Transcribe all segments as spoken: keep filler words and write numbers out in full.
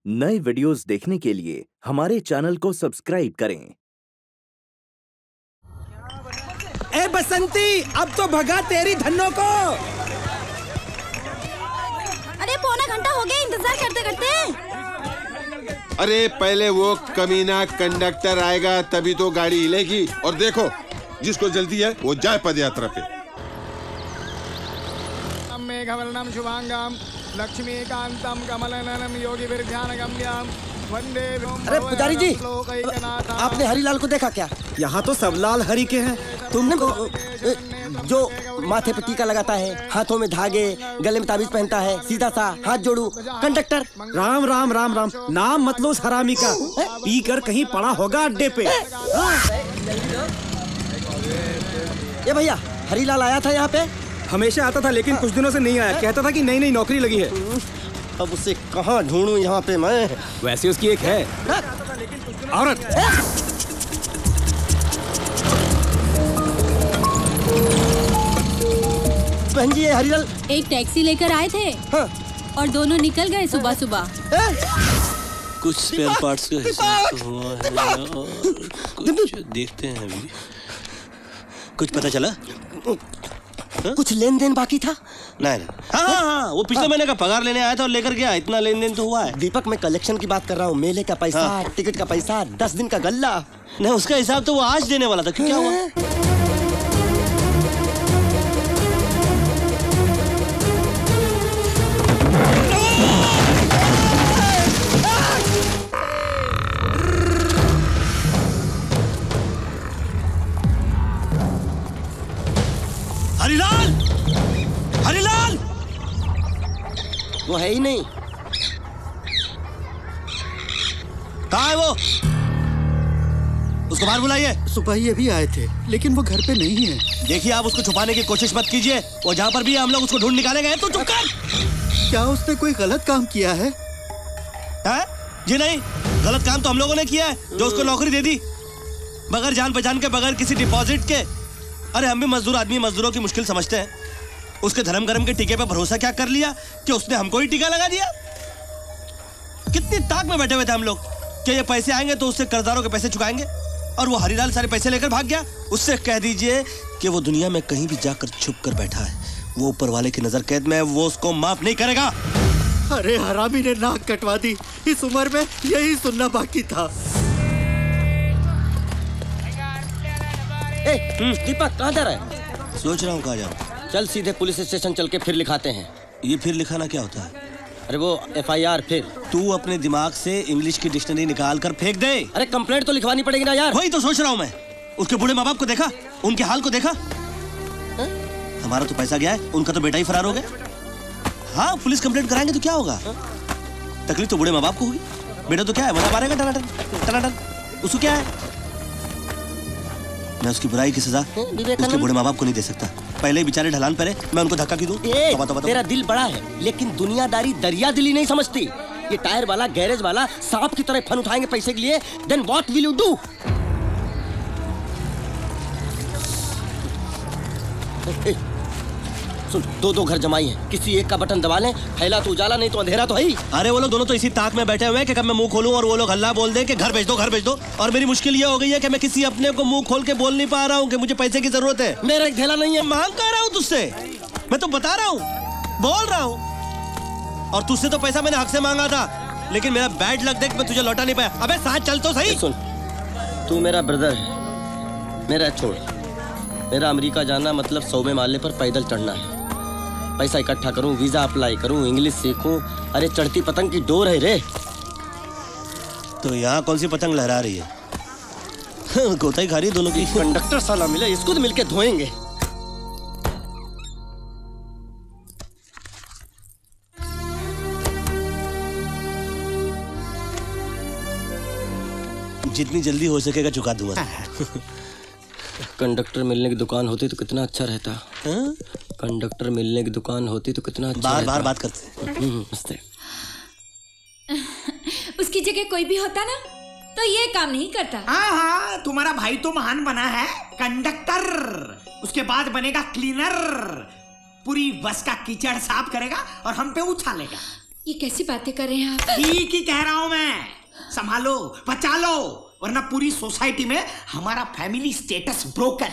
नए वीडियोस देखने के लिए हमारे चैनल को सब्सक्राइब करें। ए बसंती, अब तो भगा तेरी धन्नो को। अरे पौना घंटा हो गया इंतजार करते करते। अरे पहले वो कमीना कंडक्टर आएगा तभी तो गाड़ी हिलेगी। और देखो, जिसको जल्दी है वो जाए पदयात्रा पे। मेघवर्णम शुभांगम लक्ष्मीकांतम कमलनयनम योगी विरध्यानगम्यम वंदे। अरे पुजारी जी, आपने हरिलाल को देखा क्या? यहाँ तो सब लाल हरी के हैं। तुमने जो माथे पे टीका लगाता है, हाथों में धागे, गले में ताबीज पहनता है, सीधा सा हाथ जोड़ू, कंडक्टर। राम राम राम राम, नाम मत लो उस हरामी का। पी कर कहीं पड़ा होगा अड्डे पे। ये भैया, हरिलाल आया था यहाँ पे? हमेशा आता था लेकिन कुछ दिनों से नहीं आया। कहता था कि नई नई नौकरी लगी है। अब उसे कहाँ ढूंढूं यहाँ पे मैं? वैसे उसकी एक है औरत। बहन जी, ये हरिलाल एक टैक्सी लेकर आए थे। हाँ। और दोनों निकल गए सुबह सुबह। कुछ स्पेयर पार्ट्स का हिसाब हुआ है और कुछ देखते हैं अभी। कुछ पता चला? हा? कुछ लेन देन बाकी था? नहीं नहीं। हाँ हाँ हाँ, वो पिछले महीने का पगार लेने आया था और लेकर गया। इतना लेन देन तो हुआ है। दीपक, मैं कलेक्शन की बात कर रहा हूँ। मेले का पैसा, हाँ। टिकट का पैसा, दस दिन का गल्ला। नहीं, उसका हिसाब तो वो आज देने वाला था। क्यों, क्या हुआ? हरिलाल! हरिलाल! वो है ही नहीं। कहाँ है वो? उसको बाहर बुलाइए। सुबह ही अभी आए थे लेकिन वो घर पे नहीं है। देखिए, आप उसको छुपाने की कोशिश मत कीजिए। वो जहाँ पर भी है हम लोग उसको ढूंढ निकालेंगे। तो चुप कर। क्या उसने कोई गलत काम किया है? है? जी नहीं, गलत काम तो हम लोगों ने किया है, जो उसको नौकरी दे दी बगैर जान पहचान के, बगैर किसी डिपॉजिट के। अरे हम भी मजदूर आदमी, मजदूरों की मुश्किल समझते हैं। उसके धर्म कर्म के टीके पे भरोसा क्या कर लिया कि उसने हमको ही टीका लगा दिया। कितनी ताक में बैठे हुए थे हम लोग कि ये पैसे आएंगे तो उससे कर्जदारों के पैसे चुकाएंगे, और वो हरिलाल सारे पैसे लेकर भाग गया। उससे कह दीजिए कि वो दुनिया में कहीं भी जाकर छुप कर बैठा है। वो ऊपर वाले की नजर कैद में है, वो उसको माफ नहीं करेगा। अरे हरामी ने नाक कटवा दी। इस उम्र में यही सुनना बाकी था। ए, दीपक कहाँ जा रहा है? सोच रहा हूँ कहाँ जाऊँ। चल सीधे पुलिस स्टेशन चल के फिर लिखाते हैं। ये फिर लिखाना क्या होता है? अरे वो एफ आई आर। फिर तू अपने दिमाग से इंग्लिश की डिक्शनरी निकाल कर फेंक दे। अरे कंप्लेंट तो लिखवानी पड़ेगी ना यार। वही तो सोच रहा हूँ मैं। उसके बूढ़े माँ बाप को देखा, उनके हाल को देखा। हा? हमारा तो पैसा गया है, उनका तो बेटा ही फरार हो गया। हाँ, पुलिस कंप्लेंट कराएंगे तो क्या होगा? तकलीफ तो बूढ़े माँ बाप को होगी। बेटा तो क्या है, मजा मारेगा टनाटन टनाटन। उसको क्या है? मैं उसकी बुराई की सजा उसके बूढ़े माँ बाप को नहीं दे सकता। पहले ही बेचारे ढलान पर है, मैं उनको धक्का क्यों दूं? तबा, तबा, तेरा दिल बड़ा है लेकिन दुनियादारी दरिया दिली नहीं समझती। ये टायर वाला, गैरेज वाला सांप की तरह फन उठाएंगे पैसे के लिए। Then what will you do? सुन, दो दो घर जमाई हैं, किसी एक का बटन दबा लें, फैला तो उजाला, नहीं तो अंधेरा तो है ही। अरे वो लोग दोनों तो इसी ताक में बैठे हुए हैं कि कब मैं मुंह खोलूं और वो लोग हल्ला बोल दें कि घर भेज दो, घर भेज दो। और मेरी मुश्किल ये हो गई है कि मैं किसी अपने को मुंह खोल के बोल नहीं पा रहा हूँ कि मुझे पैसे की जरूरत है। मेरा एक धेला नहीं है। मांग कर रहा हूँ तुझसे, मैं तो बता रहा हूँ, बोल रहा हूँ। और तुझसे तो पैसा मैंने हक से मांगा था, लेकिन मेरा बैड लक देख मैं तुझे लौटा नहीं पाया। अबे साथ चल तो सही। सुन, तू मेरा ब्रदर है, मेरा छोड़। मेरा अमेरिका जाना मतलब सौवे माले पर पैदल चढ़ना है। पैसा इकट्ठा करूं, वीजा अप्लाई करूं, इंग्लिश सीखूं। अरे चढ़ती पतंग की डोर है रे। तो यहाँ कौन सी पतंग लहरा रही है? गोता ही खा रही है दोनों की। कंडक्टर साला मिले, इसको तो मिलके धोएंगे। जितनी जल्दी हो सकेगा चुका दूंगा। कंडक्टर मिलने की दुकान होती तो कितना अच्छा रहता। हा? कंडक्टर मिलने की दुकान होती तो कितना अच्छा बार बार बात करते। उसकी जगह कोई भी होता ना तो ये काम नहीं करता। हाँ हाँ, तुम्हारा भाई तो महान बना है कंडक्टर, उसके बाद बनेगा क्लीनर, पूरी बस का कीचड़ साफ करेगा और हम पे उछालेगा। ये कैसी बातें कर रहे हैं आप? ठीक ही कह रहा हूं मैं। संभालो, बचा लो, वरना पूरी सोसाइटी में हमारा फैमिली स्टेटस ब्रोकन।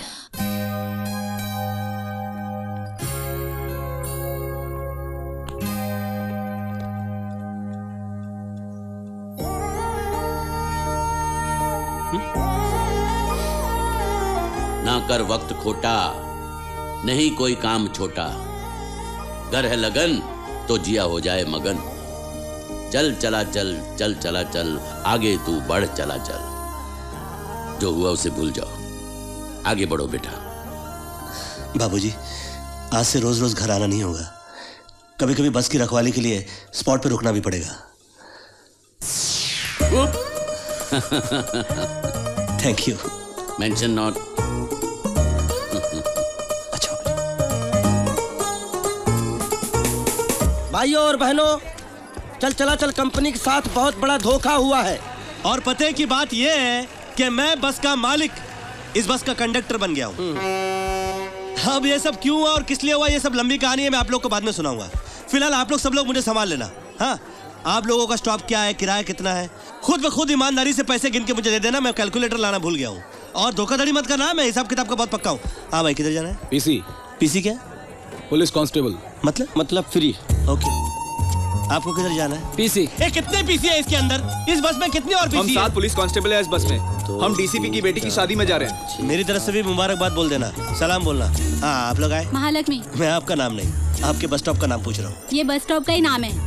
ना कर वक्त खोटा, नहीं कोई काम छोटा, गर है लगन तो जिया हो जाए मगन। चल चला चल, चल चला चल, आगे तू बढ़ चला चल। जो हुआ उसे भूल जाओ, आगे बढ़ो बेटा। बाबूजी, आज से रोज रोज घर आना नहीं होगा। कभी कभी बस की रखवाली के लिए स्पॉट पे रुकना भी पड़ेगा। Thank you. Mention not. भाइयों और बहनों, चल चला चल कंपनी के साथ बहुत बड़ा धोखा हुआ है। और पते की बात यह है कि मैं बस का मालिक, इस बस का कंडक्टर बन गया हूँ। अब ये सब क्यों हुआ और किस लिए हुआ, ये सब लंबी कहानी है, मैं आप लोग को बाद में सुनाऊंगा। फिलहाल आप लोग सब लोग मुझे संभाल लेना। हाँ, आप लोगों का स्टॉप क्या है, किराया कितना है, खुद ब खुद ईमानदारी से पैसे गिन के मुझे दे देना। मैं कैलकुलेटर लाना भूल गया हूँ। और धोखाधड़ी मत करना, मैं हिसाब किताब का बहुत पक्का हूँ। हाँ भाई, किधर जाना है? पीसी। पीसी क्या? Police constable. मतलब मतलब फ्री। ओके, आपको किधर जाना है? पीसी। ए, कितने पीसी है इसके अंदर? इस बस में कितने और पीसी हम सात पुलिस कांस्टेबल है इस बस में। तो हम डीसीपी की बेटी की शादी में जा रहे हैं। मेरी तरफ से भी मुबारकबाद बोल देना, सलाम बोलना। हाँ, आप लोग आए? महालक्ष्मी। मैं आपका नाम नहीं, आपके बस स्टॉप का नाम पूछ रहा हूँ। ये बस स्टॉप का ही नाम है।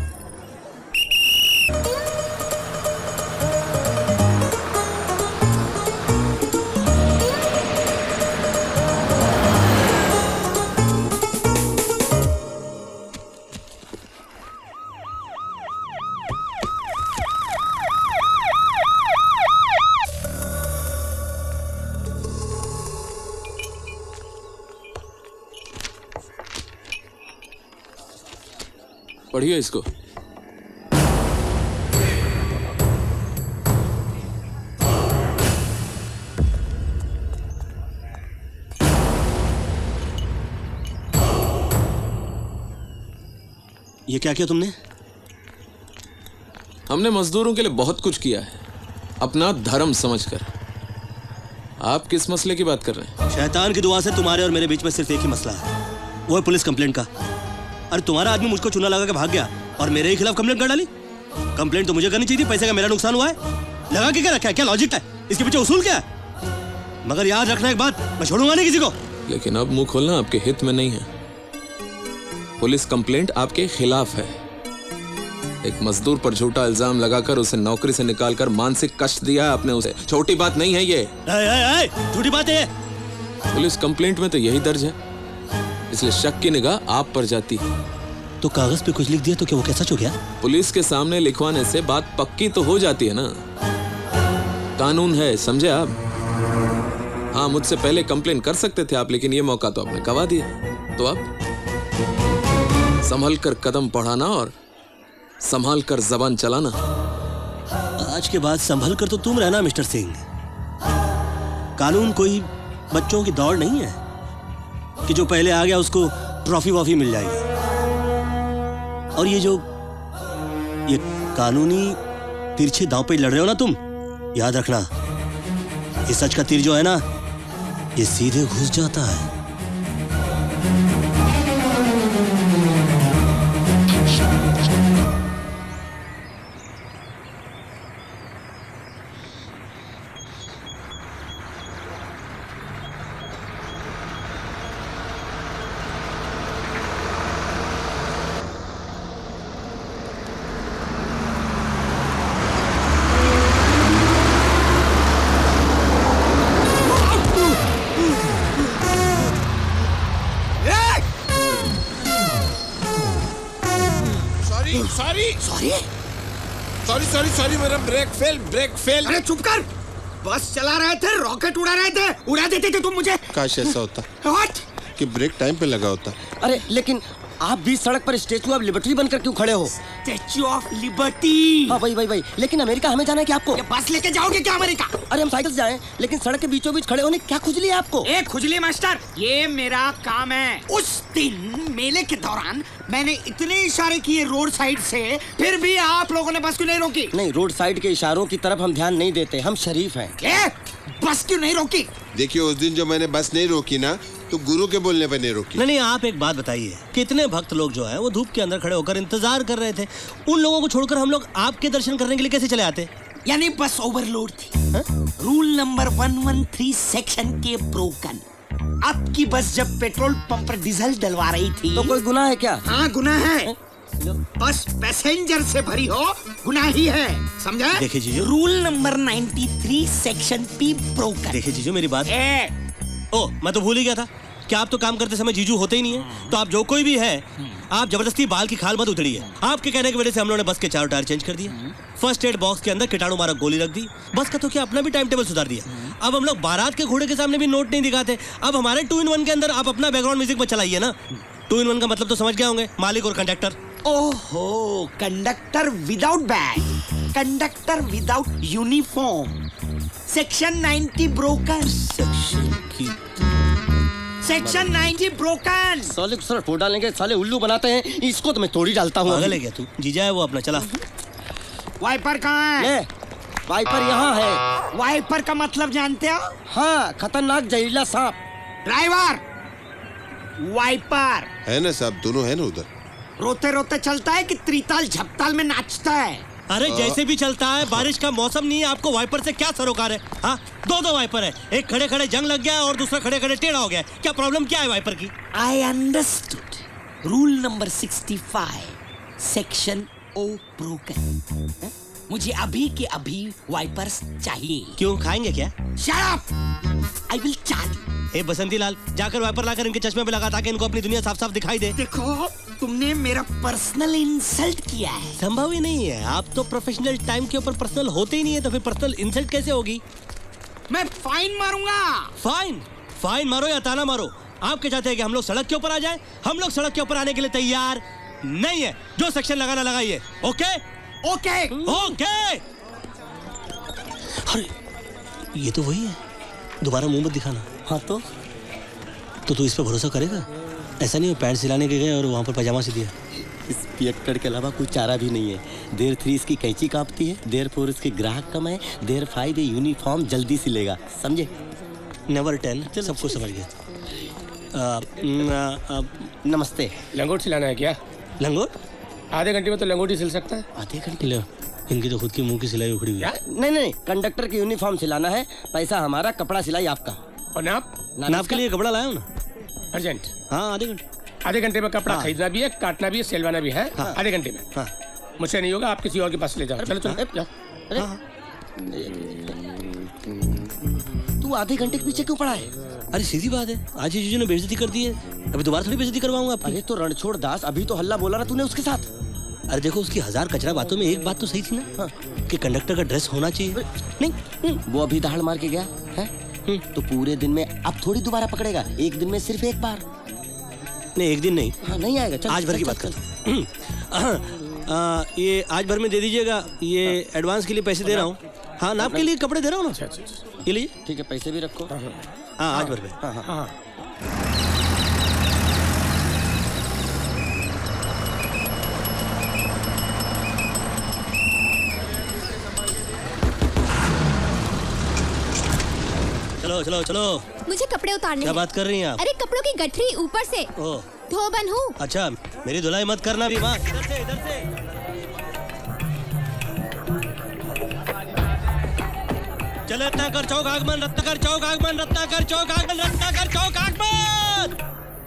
पढ़िए इसको। ये क्या किया तुमने? हमने मजदूरों के लिए बहुत कुछ किया है, अपना धर्म समझकर। आप किस मसले की बात कर रहे हैं? शैतान की दुआ से तुम्हारे और मेरे बीच में सिर्फ एक ही मसला है, वो है पुलिस कंप्लेंट का। अरे तुम्हारा आदमी मुझको चूना लगा के भाग गया और मेरे ही खिलाफ कंप्लेंट कर डाली। कंप्लेंट तो मुझे करनी चाहिए थी, पैसे का मेरा नुकसान हुआ है। लगा के क्या रखा है, क्या लॉजिक है इसके पीछे, उसूल क्या है? मगर याद रखना एक बात, मैं छोड़ूंगा नहीं किसी को। लेकिन अब मुंह खोलना आपके हित में नहीं है। पुलिस कंप्लेंट आपके खिलाफ है। एक मजदूर पर झूठा इल्जाम लगाकर उसे नौकरी से निकालकर मानसिक कष्ट दिया आपने उसे। छोटी बात नहीं है ये। छोटी बात है। पुलिस कंप्लेंट में तो यही दर्ज है, इसलिए शक की निगाह आप पर जाती है। तो कागज पे कुछ लिख दिया तो क्या वो कैसा हो गया? पुलिस के सामने लिखवाने से बात पक्की तो हो जाती है ना। कानून है, समझे आप? हाँ, मुझसे पहले कंप्लेन कर सकते थे आप, लेकिन ये मौका तो आपने गवा दिया। तो आप संभल कर कदम बढ़ाना और संभाल कर जबान चलाना। आज के बाद संभल कर तो तुम रहना मिस्टर सिंह। कानून कोई बच्चों की दौड़ नहीं है कि जो पहले आ गया उसको ट्रॉफी वॉफी मिल जाएगी। और ये जो ये कानूनी तिरछे दांव पे लड़ रहे हो ना तुम, याद रखना, ये सच का तीर जो है ना, ये सीधे घुस जाता है। Sorry sorry sorry sorry sorry मेरा ब्रेक फेल ब्रेक फेल। अरे चुप कर, बस चला रहे थे, रॉकेट उड़ा रहे थे, उड़ा देते थे तुम मुझे। काश ऐसा होता What? कि ब्रेक टाइम पे लगा होता। अरे लेकिन आप बीच सड़क पर स्टेचू ऑफ लिबर्टी बनकर क्यों खड़े हो? Statue of liberty. हाँ भाई भाई भाई, लेकिन अमेरिका हमें जाना है क्या आपको? ये बस लेके जाओगे क्या अमेरिका? अरे हम साइकिल से जाएं, लेकिन सड़क के बीचों बीच खड़े होने क्या खुजली है आपको? ए खुजली मास्टर, ये मेरा काम है। उस दिन मेले के दौरान मैंने इतने इशारे किए रोड साइड से, फिर भी आप लोगों ने बस क्यों नहीं रोकी? नहीं, रोड साइड के इशारों की तरफ हम ध्यान नहीं देते, हम शरीफ हैं। ए, बस क्यों नहीं रोकी? देखिए उस दिन जो मैंने बस नहीं रोकी ना, तो गुरु के बोलने पर नहीं रोकी। नहीं नहीं, आप एक बात बताइए, कितने भक्त लोग जो हैं वो धूप के अंदर खड़े होकर इंतजार कर रहे थे, उन लोगों को छोड़कर हम लोग आपके दर्शन करने के लिए कैसे चले आते? यानी बस ओवरलोड थी। Rule number one one three section के ब्रोकन। आपकी बस जब पेट्रोल पंप पर डीजल डलवा रही थी तो कोई गुनाह है क्या? हाँ गुनाह है। बस पैसेंजर से भरी हो, गुनाह ही है, समझा? देखिए जीजू, rule number ninety three section P broken. देखिए जीजू मेरी बात। ए, ओ मैं तो भूल ही गया था कि आप तो काम करते समय जीजू होते ही नहीं है। तो आप जो कोई भी है, आप जबरदस्ती बाल की खाल मत उधड़िए। आपके कहने की वजह से हम लोगों ने बस के चारों टायर चेंज कर दिए, फर्स्ट एड बॉक्स के अंदर कीटाणु मारक गोली रख दी, बस का तो क्या अपना भी टाइम टेबल सुधार दिया। अब हम लोग बारात के घोड़े के सामने भी नोट नहीं दिखाते। अब हमारे टू इन वन के अंदर आप अपना बैकग्राउंड म्यूजिक में चलाइए ना। टू इन वन का मतलब तो समझ गए होंगे, मालिक और कंडक्टर। ओहो, conductor without bag, conductor without uniform. Section ninety broken. Section की सेक्शन नाइन्टी ब्रोकन। साले सर फोड़ डालेंगे, साले उल्लू बनाते हैं, इसको तो मैं तोड़ी डालता हूँ। पागल है क्या तू? जीजा है वो अपना, चला। वाइपर कहाँ है? ले, वाइपर यहाँ है। वाइपर का मतलब जानते हो? हाँ, खतरनाक जहरीला सांप। ड्राइवर, वाइपर है ना साहब, दोनों है ना उधर। रोते रोते चलता है कि त्रिताल झपताल में नाचता है? अरे जैसे भी चलता है, बारिश का मौसम नहीं है, आपको वाइपर से क्या सरोकार है? हाँ, दो दो वाइपर है, एक खड़े खड़े जंग लग गया और दूसरा खड़े खड़े टेढ़ा हो गया। क्या प्रॉब्लम क्या है वाइपर की? I understood. Rule number sixty five section O broken. मुझे अभी के अभी वाइपर्स चाहिए। क्यों, खाएंगे क्या? Shut up, I will charge. ए बसंती लाल, जाकर वाइपर लाकर इनके चश्मे पे लगा ताकि इनको अपनी दुनिया साफ साफ दिखाई दे। देखो, तुमने मेरा पर्सनल इंसल्ट किया है। संभव ही नहीं है, आप तो प्रोफेशनल टाइम के ऊपर पर्सनल होते ही नहीं है, तो फिर पर्सनल इंसल्ट कैसे होगी? मैं फाइन मारूंगा। फाइन? फाइन मारो या ताना मारो, आप क्या चाहते हैं कि हम लोग सड़क के ऊपर आ जाएं? हम लोग सड़क के ऊपर आने के लिए तैयार नहीं है। जो सेक्शन लगाना लगाइए। Okay okay okay. अरे ये तो वही है, दोबारा मुंह मत दिखाना। हाँ तो तो तू इस पे भरोसा करेगा? ऐसा नहीं हो पैंट सिलाने के गए और वहाँ पर पजामा सी दिया। इस पियक्कड़ के अलावा कोई चारा भी नहीं है। देर थ्री इसकी कैंची कांपती है, देर फोर इसके ग्राहक कम है, देर फाइव ये यूनिफॉर्म जल्दी सिलेगा, समझे? नेवर टेन, सब कुछ समझ गया। नमस्ते। लंगोट सिलाना है क्या? लंगोट? आधे घंटे में तो लंगोट ही सिल सकता है। आधे घंटे ले, इनकी तो खुद की मुंह की सिलाई उखड़ी हुई है। नहीं नहीं, कंडक्टर की यूनिफॉर्म सिलाना है, पैसा हमारा, कपड़ा सिलाई आपका। और नाप? नाप के लिए कपड़ा लाया हूँ ना। अर्जेंट? हाँ, आधे घंटे। आधे घंटे में कपड़ा हाँ। खरीदना भी है, काटना भी है, सिलवाना भी है। हाँ। आधे घंटे में। हाँ। मुझसे नहीं होगा, आप किसी और के पास ले जाओ। चलो चलो जाओ। अरे तू आधे घंटे के पीछे क्यों पड़ा है? अरे सीधी बात है, आज ही जीजू ने बेइज्जती कर दी है, अभी दोबारा थोड़ी बेइज्जती करवाऊंगा आपकी। अरे तो रणछोड़ दास, अभी तो हल्ला बोला ना तूने उसके साथ। अरे देखो, उसकी हजार कचरा बातों में एक बात तो सही थी ना। हाँ। कि कंडक्टर का ड्रेस होना चाहिए। नहीं, वो अभी दहाड़ मार के गया है, तो पूरे दिन में अब थोड़ी दोबारा पकड़ेगा, एक दिन में सिर्फ एक बार। नहीं, एक दिन नहीं। हाँ, नहीं आएगा। चल, आज भर चल, की चल, बात कर। ये आज भर में दे दीजिएगा, ये एडवांस के लिए पैसे दे रहा हूँ। हाँ, नाप के लिए कपड़े दे रहा हूँ ना। ये लीजिए। ठीक है, पैसे भी रखो। हाँ, आज भर में। हाँ हाँ हाँ। चलो चलो चलो। मुझे कपड़े उतारने क्या हैं। बात कर रही हैं आप? अरे कपड़ों की गठरी ऊपर से। ओह, धोबन हूँ। अच्छा, मेरी धुलाई मत करना भी माँ। इधर से इधर से। चले रत्नाकर चौक आगमन, रत्नाकर चौक आगमन, रत्नाकर चौक आगमन, रत्नाकर चौक आगमन।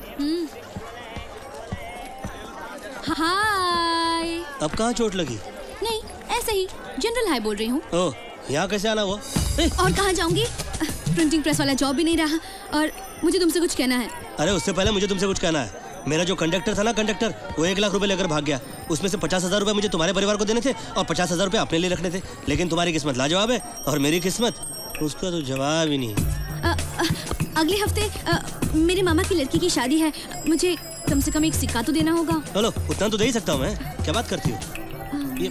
हाय। अब कहाँ चोट लगी? नहीं, ऐसे ही जनरल हाय बोल रही हूँ। ओह, यहाँ कैसे आना हुआ? और कहाँ जाऊंगी? प्रिंटिंग प्रेस वाला जॉब भी नहीं रहा, और मुझे तुमसे कुछ कहना है। अरे उससे पहले मुझे तुमसे कुछ कहना है। मेरा जो कंडक्टर था ना, कंडक्टर, वो एक लाख रुपए लेकर भाग गया। उसमें से पचास हजार रुपए मुझे तुम्हारे परिवार को देने थे और पचास हजार रुपए अपने लिए रखने थे। लेकिन तुम्हारी किस्मत लाजवाब है और मेरी किस्मत, उसका तो जवाब ही नहीं। आ, आ, अगले हफ्ते आ, मेरे मामा की लड़की की शादी है, मुझे कम से कम एक सिक्का तो देना होगा। चलो उतना तो दे ही सकता हूँ मैं, क्या बात करती हो? ये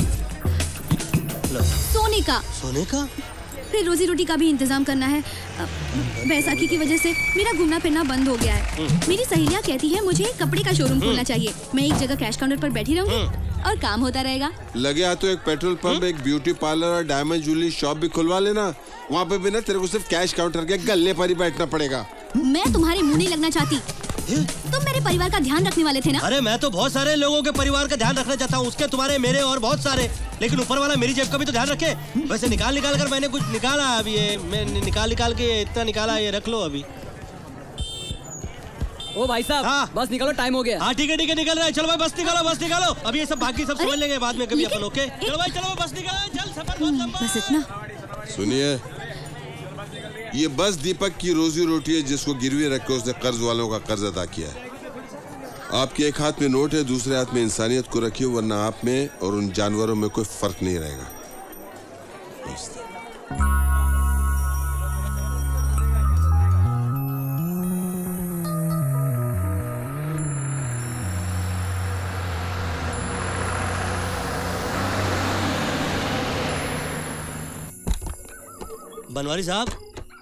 लो। सोने का। सोने का? फिर रोजी रोटी का भी इंतजाम करना है। बैसाखी की वजह से मेरा घूमना फिरना बंद हो गया है। मेरी सहेलियाँ कहती है मुझे कपड़े का शोरूम खोलना चाहिए। मैं एक जगह कैश काउंटर पर बैठी रहूंगी और काम होता रहेगा। लगे हाथ तो एक पेट्रोल पंप, एक ब्यूटी पार्लर और डायमंड ज्वेलरी शॉप भी खुलवा लेना। वहाँ पे भी ना तेरे को सिर्फ कैश काउंटर के गल्ले पर ही बैठना पड़ेगा। मैं तुम्हारे मुंह नहीं लगना चाहती। तुम मेरे परिवार का ध्यान रखने वाले थे ना? अरे मैं तो बहुत सारे लोगों के परिवार का ध्यान रखना चाहता हूँ, उसके तुम्हारे मेरे और बहुत सारे, लेकिन ऊपर वाला मेरी जेब का भी तो ध्यान रखे। वैसे निकाल निकाल कर मैंने कुछ निकाला अभी, ये मैं निकाल निकाल के इतना निकाला, ये रख लो अभी। ओ भाई साहब, हाँ। बस निकालो, टाइम हो गया। हाँ ठीक है ठीक है निकल रहा है, चलो भाई बस निकालो बस निकालो। अभी ये सब बाकी सब समझ लेंगे बाद में कभी अपन। ओके चलो भाई चलो बस निकालो, चल सफर बहुत लंबा। बस इतना। सुनिए, ये बस दीपक की रोजी रोटी है जिसको गिरवी रख के उसने कर्ज वालों का कर्ज अदा किया है। आपके एक हाथ में नोट है, दूसरे हाथ में इंसानियत को रखिए, वरना आप में और उन जानवरों में कोई फर्क नहीं रहेगा। बनवारी साहब,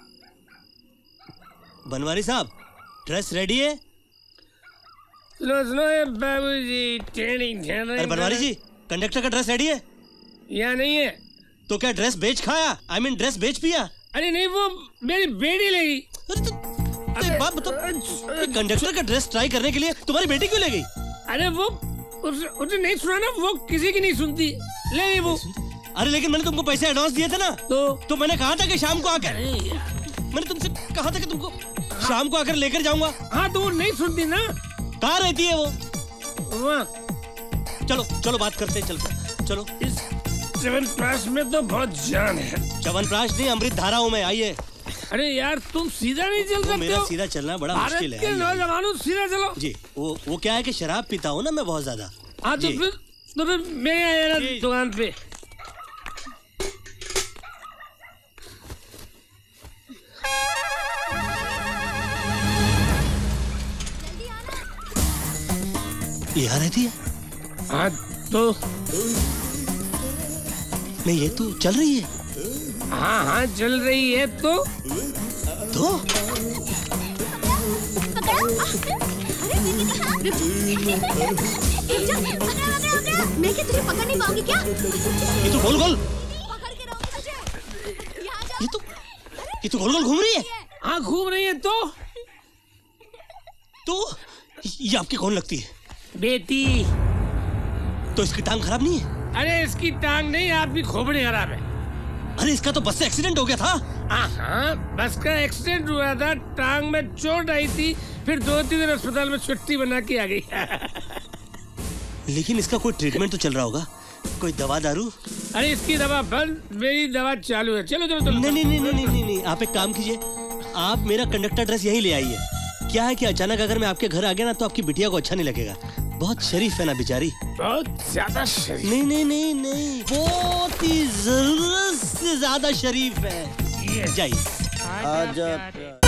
बनवारी साहब, ड्रेस रेडी है? सुनो सुनो बाबूजी, ट्रेनिंग अरे बनवारी जी, कंडक्टर का ड्रेस रेडी है? यहाँ नहीं है। तो क्या ड्रेस बेच खाया? आई मीन ड्रेस बेच पिया? अरे नहीं, वो मेरी बेटी लेगी। अरे बाप बताओ, कंडक्टर का ड्रेस ट्राई करने के लिए तुम्हारी बेटी क्यों ले गई? अरे वो उस, उसने नहीं सुना ना, वो किसी की नहीं सुनती, ले गई वो। अरे लेकिन मैंने तुमको पैसे एडवांस दिए थे ना, तो तो मैंने कहा था कि शाम को आकर, मैंने तुमसे कहा था कि तुमको शाम को आकर लेकर जाऊंगा। हाँ तो वो नहीं सुनती ना। कहाँ रहती है वो? वहाँ। चलो चलो बात करते हैं, चलकर चलो। इस च्यवनप्राश में तो बहुत जान है। च्यवनप्राश नहीं, अमृत धारा हूँ मैं, आइए। अरे यार तुम सीधा नहीं चल सकते हो। मेरा सीधा चलना बड़ा मुश्किल है। भारत के नौजवानों सीधा चलो। जी वो वो क्या है कि शराब पीता हूँ ना मैं बहुत ज्यादा। हाँ तो फिर तो फिर मैं आया दुकान पे। यहाँ रहती है? हाँ तो नहीं, ये तो चल रही है। हाँ हाँ चल रही है तो तो मैं क्या तुझे पकड़ नहीं पाऊंगी क्या? ये तो गोल गोल, ये तो ये तो गोल गोल घूम रही है। हाँ घूम रही है तो तो ये आपकी कौन लगती है? बेटी। तो इसकी टांग खराब नहीं है? अरे इसकी टांग नहीं, आपकी खोपड़ी खराब है। अरे इसका तो बस से एक्सीडेंट हो गया था। हाँ बस का एक्सीडेंट हुआ था, टांग में चोट आई थी, फिर दो तीन दिन अस्पताल में छुट्टी बना के आ गई। लेकिन इसका कोई ट्रीटमेंट तो चल रहा होगा, कोई दवा दारू? अरे इसकी दवा बंद, मेरी दवा चालू है। चलो चलो चलो। नहीं नहीं नहीं नहीं नहीं नहीं, आप एक काम कीजिए, आप मेरा कंडक्टर ड्रेस यहीं ले आइए। क्या है कि अचानक अगर मैं आपके घर आ गया ना तो आपकी बिटिया को अच्छा नहीं लगेगा। बहुत शरीफ है ना बेचारी। बहुत ज्यादा शरीफ। नहीं नहीं नहीं नहीं, बहुत ही जरूरत से ज्यादा शरीफ है। जाइए। आज